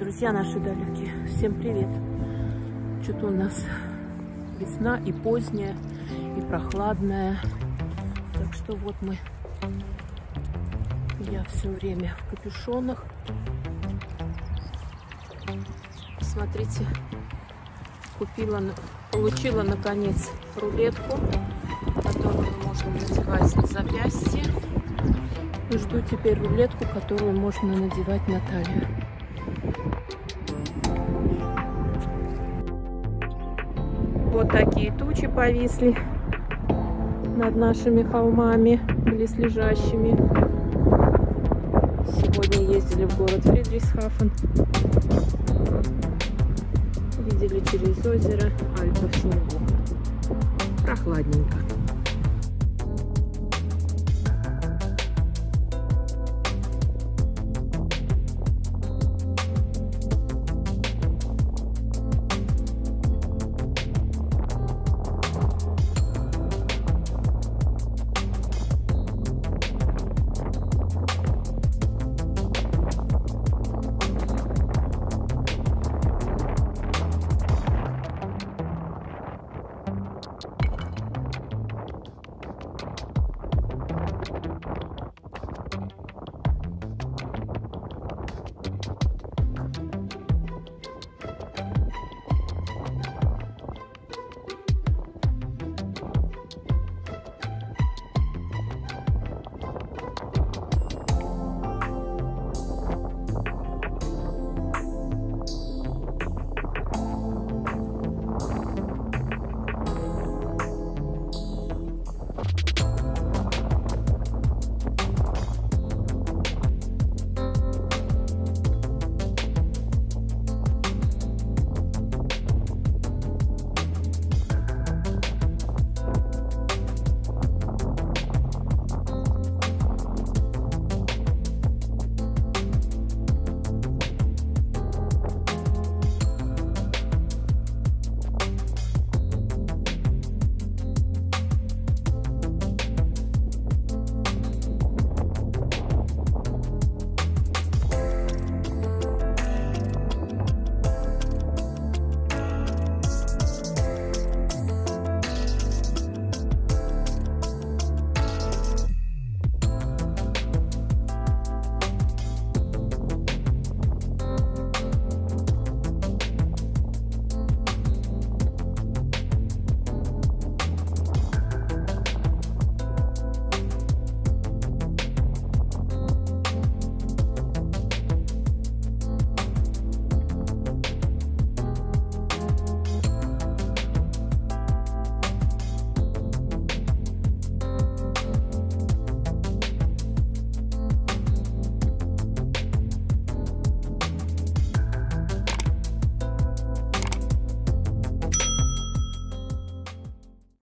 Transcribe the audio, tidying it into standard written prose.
Друзья наши далекие, всем привет! Что-то у нас весна и поздняя, и прохладная. Так что вот я все время в капюшонах. Смотрите, получила наконец рулетку, которую можно надевать на запястье. И жду теперь рулетку, которую можно надевать на талию. Вот такие тучи повисли над нашими холмами, близлежащими. Сегодня ездили в город Фридрихсхафен. Видели через озеро Альпы в снегу. Прохладненько.